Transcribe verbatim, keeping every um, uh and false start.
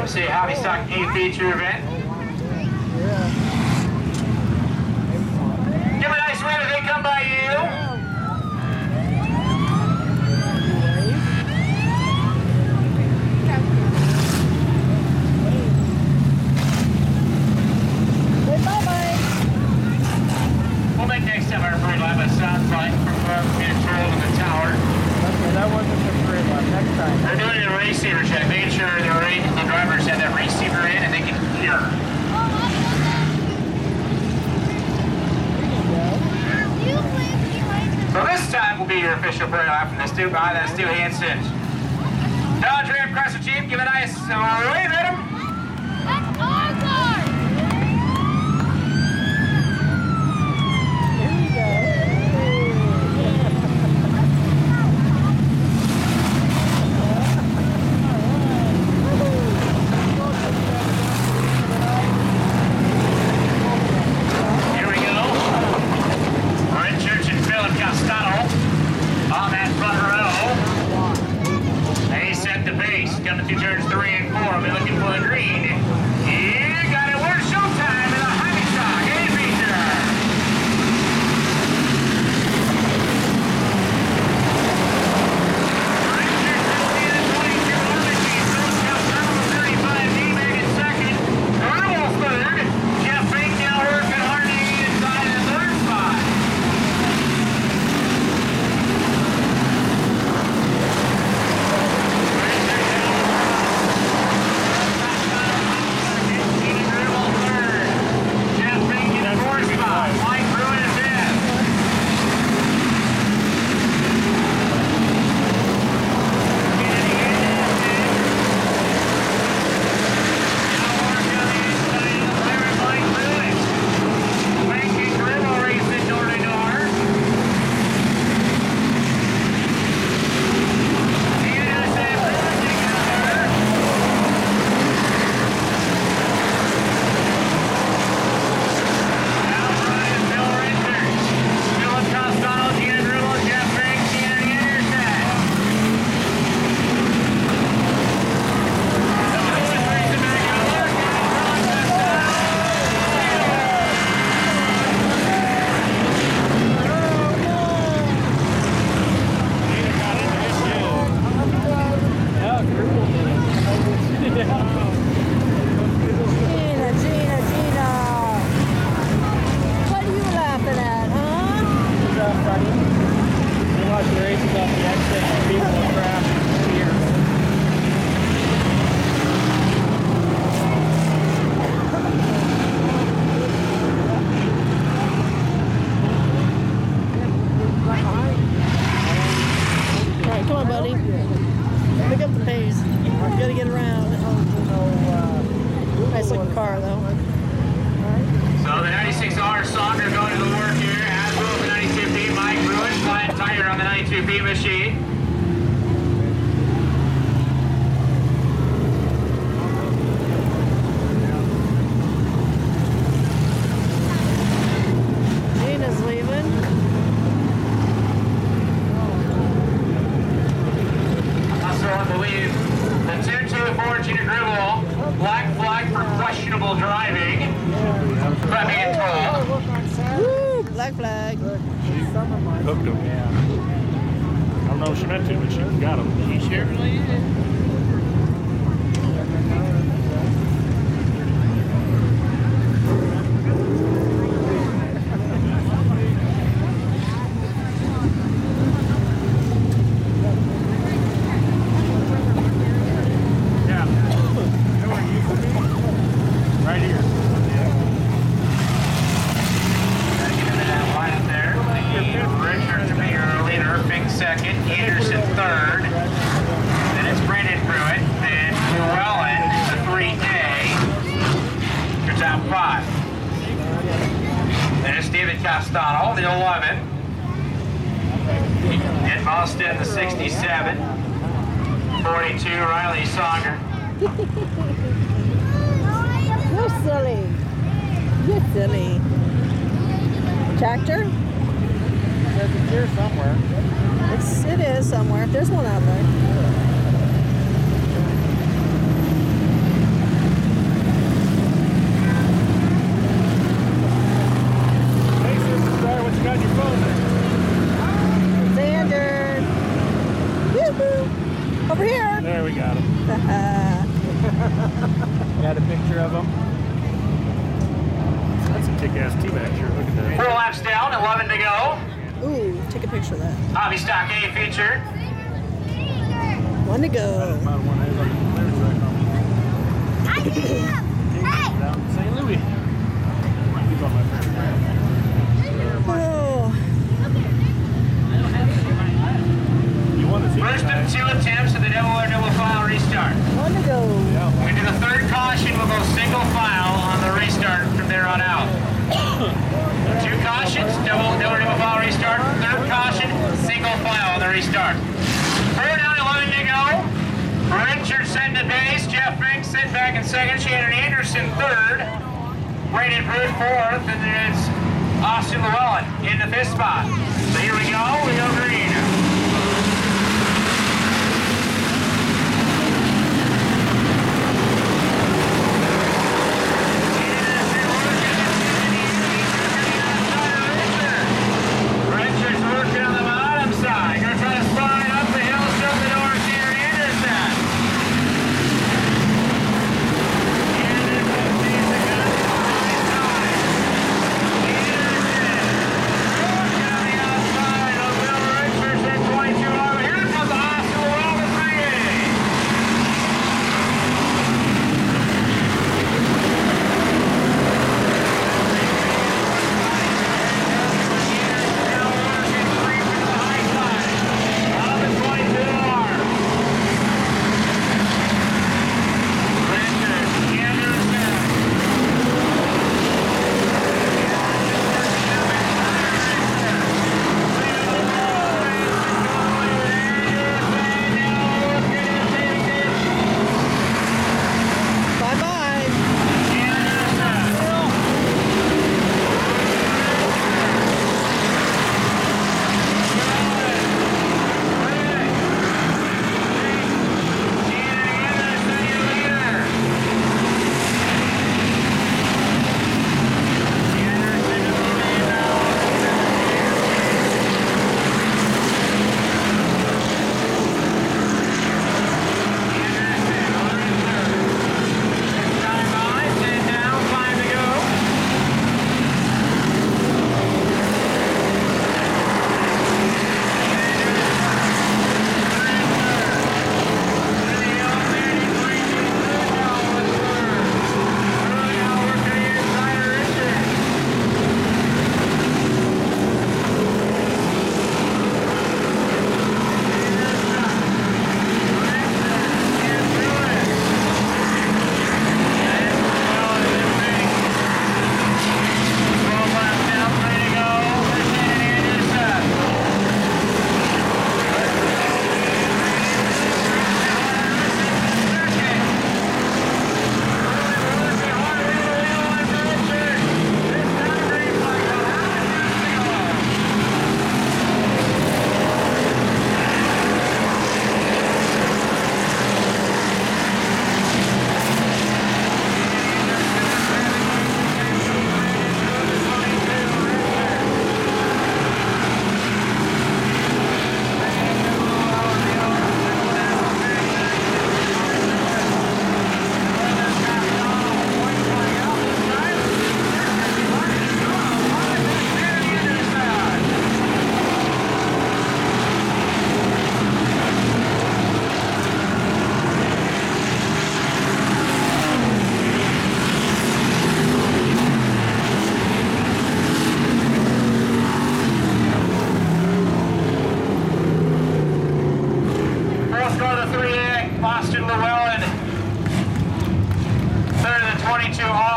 Say Hobby Stock New Feature event. Give a nice wave as they come by you. We'll make next time our parade live a sound flight from control to the tower. Okay, that wasn't the parade live. Next time. They're doing a receiver check, making sure the, the drivers have that receiver in and they can hear. So this time will be your official parade live from the Stu behind that Stu Hansen. Dodge Ram across the Jeep, give a nice wave at him. That's awesome! Here we go. Coming through turns three and four, I'll be looking for the green. You got it, we're showtime in the Hobby Stock A feature. Richard Christian at twenty-two, Armitage, South Carolina thirty-five, D-Mag in second, Earl third, Jeff Fink now working hard to get inside in the third spot. Black flag. Hooked him. Yeah. I don't know if she meant to, but she got him. He certainly did. Castano, the eleven. In Boston, the sixty-seven. forty-two, Riley Songer. You're silly. You're silly. Tractor? There's a deer somewhere. It's, it is somewhere. There's one out there. Got a picture of him. That's a kick-ass T-Max shirt. Look at that. Four laps down, eleven to go. Ooh, take a picture of that. Hobby Stock A feature. One to go. About one has on the clear track on. Down in Saint Louis. He's on my favorite track. Oh, You want to see First that? of two attempts of the double or double file restart. one to go. We do the third caution, we'll go single file on the restart from there on out. Two cautions, double, double, double file restart. Third caution, single file on the restart. Four down, eleven to go. Richard sent to base. Jeff Frank sent back in second. Shannon Anderson third. Brandon Pruitt fourth. And then it's Austin Llewellyn in the fifth spot. So here we go. We go green. Richard's working on the bottom side. Gonna try to slide up the hill, shut the door, Shannon Anderson. Anderson sees the gun on the right side. Anderson. Working on the outside of Bill Richardson, twenty-two eleven. Here comes Austin Llewellyn three A. Bye bye. Fourth go to three A, Austin Llewellyn. Third of the twenty-two